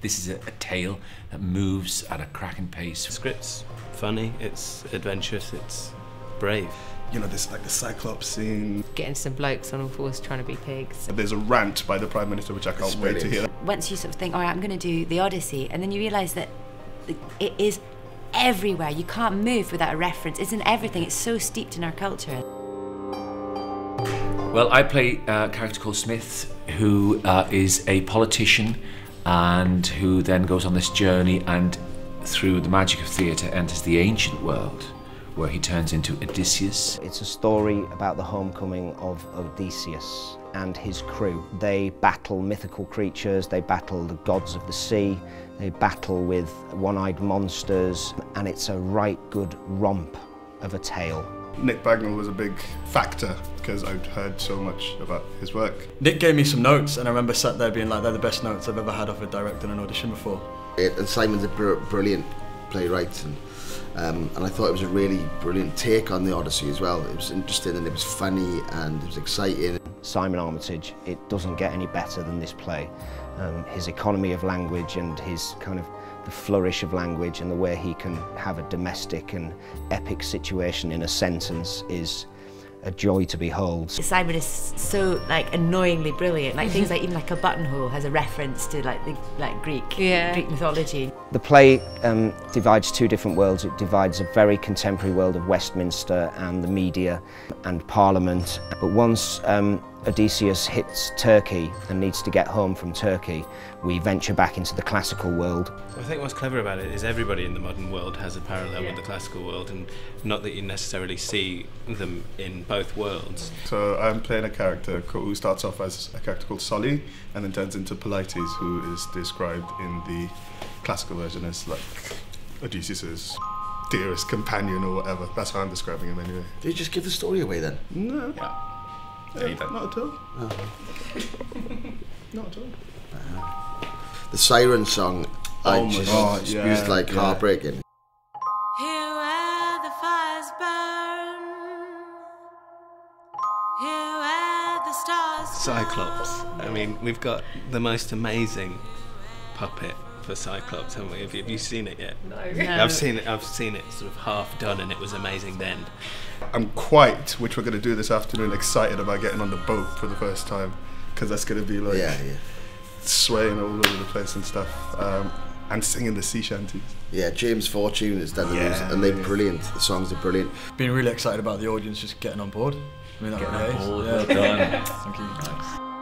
This is a tale that moves at a cracking pace. The script's funny, it's adventurous, it's brave. You know, there's like the Cyclops scene. Getting some blokes on all fours trying to be pigs. There's a rant by the Prime Minister, which I can't wait to hear. Once you sort of think, all right, I'm going to do the Odyssey, and then you realise that it is everywhere. You can't move without a reference. It's in everything. It's so steeped in our culture. Well, I play a character called Smith, who is a politician and who then goes on this journey and through the magic of theatre enters the ancient world, where he turns into Odysseus. It's a story about the homecoming of Odysseus and his crew. They battle mythical creatures, they battle the gods of the sea, they battle with one-eyed monsters, and it's a right good romp of a tale. Nick Bagnall was a big factor because I'd heard so much about his work. Nick gave me some notes, and I remember sat there being like, they're the best notes I've ever had off a director in an audition before. And Simon's a brilliant playwright, and I thought it was a really brilliant take on the Odyssey as well. It was interesting and it was funny and it was exciting. Simon Armitage, it doesn't get any better than this play. His economy of language and his kind of the flourish of language and the way he can have a domestic and epic situation in a sentence is a joy to behold. Simon is so annoyingly brilliant. Like things like even like a buttonhole has a reference to Greek mythology. The play divides two different worlds. It divides a very contemporary world of Westminster and the media and Parliament. But once Odysseus hits Turkey and needs to get home from Turkey, we venture back into the classical world. I think what's clever about it is everybody in the modern world has a parallel with the classical world, and not that you necessarily see them in both worlds. So I'm playing a character who starts off as a character called Solly and then turns into Polites, who is described in the classical version as like Odysseus's dearest companion or whatever. That's how I'm describing him anyway. Did you just give the story away then? No. Yeah, you don't. Not at all. Oh. Not at all. The Siren song, it was like heartbreaking. Here where the fires burn, here where the stars Cyclops. I mean, we've got the most amazing puppet for Cyclops, haven't we? Have you seen it yet? No. I've seen it sort of half done, and it was amazing then. I'm quite, which we're going to do this afternoon, excited about getting on the boat for the first time, because that's going to be like swaying all over the place and stuff, and singing the sea shanties. Yeah, James Fortune has done the music, and they're brilliant. The songs are brilliant. Been really excited about the audience just getting on board. I mean, Well done. Thank you. Nice.